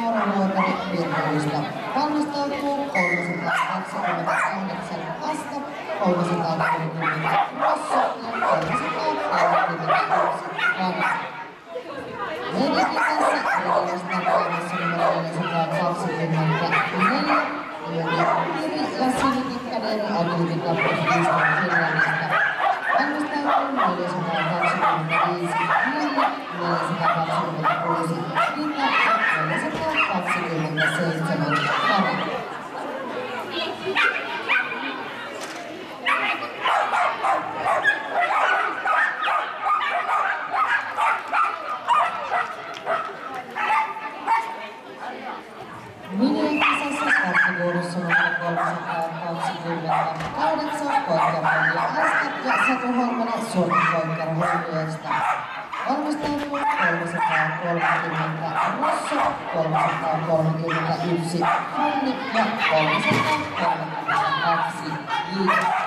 Noora-nuotari virtuista. Valmistautuu 328 lasta, 330 Rosso ja 331 Rana. Meidänkin kanssa Etelä Startaamassa numero 424 Jiri ja Sini Tikkanen Atletikappuskista Finlandista. Valmistautuu 425 Jiri, 426 Rita ja 427 Rana. Minien-kisassa starttivuorossa numero 328 poikkeamalli Astat ja Satu Holmanen Suomen poikkeamalliesta. Valmistautuu 330 Rosso, 331 Hanni ja 332 Jiika.